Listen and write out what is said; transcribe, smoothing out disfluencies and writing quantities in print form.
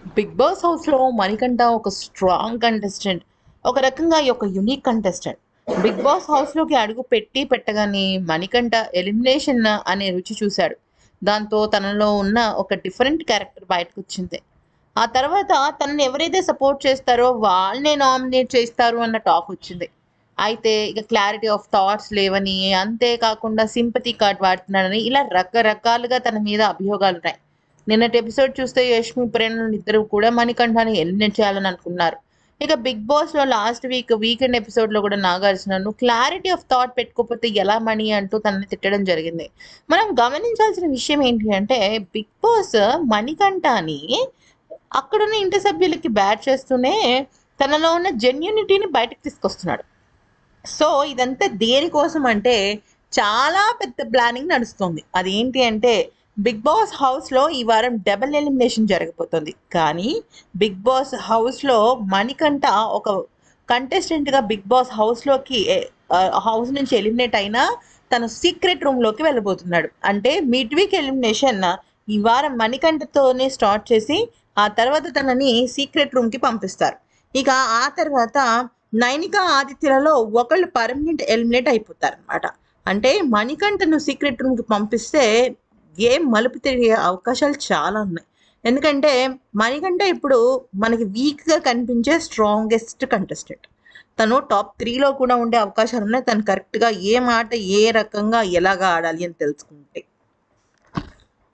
Big boss హౌస్‌లో మణికంఠ ఒక strong contestant. ఒక రకంగా ఒక యూనిక్ కంటెస్టెంట్. బిగ్ బాస్ హౌస్‌లోకి అడుగు పెట్టగానే మణికంఠ ఎలిమినేషన్ అనే రుచి చూశాడు. దాంతో తనలో ఉన్న ఒక డిఫరెంట్ క్యారెక్టర్ బయటకొచ్చింది. ఆ తర్వాత తనని ఎవరైతే సపోర్ట్ చేస్తారో వాళ్ళనే నామినేట్ చేస్తారు అన్న టాక్ వచ్చింది. అయితే ఇక క్లారిటీ ఆఫ్ థాట్స్ లేవని, అంతే కాకుండా సింపతి కార్డ్ వాడుతున్నాడని ఇలా రకరకాలుగా తన మీద అభియోగాలున్నాయి. నిన్నటి ఎపిసోడ్ చూస్తే యష్మి, ప్రేరణ ఇద్దరు కూడా మణికంఠని ఎలిమినేట్ చేయాలని అనుకున్నారు. ఇక బిగ్ బాస్‌లో లాస్ట్ వీకెండ్ ఎపిసోడ్‌లో కూడా నాగార్జున "నువ్వు క్లారిటీ ఆఫ్ థాట్ పెట్టుకోకపోతే ఎలా మణి" అంటూ తనని తిట్టడం జరిగింది. మనం గమనించాల్సిన విషయం ఏంటి అంటే బిగ్ బాస్ మణికంఠని అక్కడున్న ఇంటి సభ్యులకి బ్యాడ్ చేస్తూనే తనలో ఉన్న జెన్యూనిటీని బయటకు తీసుకొస్తున్నాడు. సో, ఇదంతా దేనికోసం అంటే, చాలా పెద్ద ప్లానింగ్ నడుస్తుంది. అదేంటి అంటే, 'బిగ్ బాస్' హౌస్‌లో ఈ వారం డబుల్ ఎలిమినేషన్ జరగబోతుంది. కానీ, 'బిగ్ బాస్' హౌస్‌లో మణికంఠ ఒక కంటెస్టెంట్‌గా 'బిగ్ బాస్' హౌస్ నుంచి ఎలిమినేట్ అయినా, తను సీక్రెట్ రూమ్‌లోకి వెళ్ళబోతున్నాడు. అంటే మిడ్ వీక్ ఎలిమినేషన్ ఈ వారం మణికంఠతోనే స్టార్ట్ చేసి, ఆ తర్వాత తనని సీక్రెట్ రూమ్‌కి పంపిస్తారు. ఇక ఆ తర్వాత నైనిక, ఆదిత్యలలో ఒకళ్ళు పర్మనెంట్ ఎలిమినేట్ అయిపోతారనమాట. అంటే మణికంఠను సీక్రెట్ రూమ్‌కి పంపిస్తే గేమ్ మలుపు తిరిగే అవకాశాలు చాలా ఉన్నాయి. ఎందుకంటే మణికంఠ ఇప్పుడు మనకి వీక్‌గా కనిపించే స్ట్రాంగెస్ట్ కంటెస్టెంట్. తను టాప్ 3లో కూడా ఉండే అవకాశాలున్నాయి. తను కరెక్ట్‌గా ఏ మాట, ఏ రకంగా, ఎలాగా ఆడాలి అని తెలుసుకుంటే.